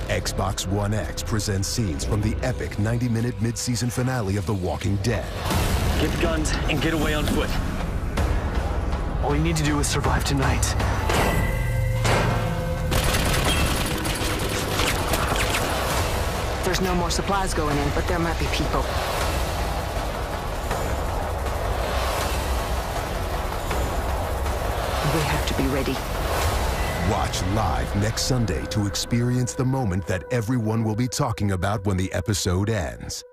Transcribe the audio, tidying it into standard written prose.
Xbox One X presents scenes from the epic 90-minute mid-season finale of The Walking Dead. Get the guns and get away on foot. All we need to do is survive tonight. There's no more supplies going in, but there might be people. We have to be ready. Watch live next Sunday to experience the moment that everyone will be talking about when the episode ends.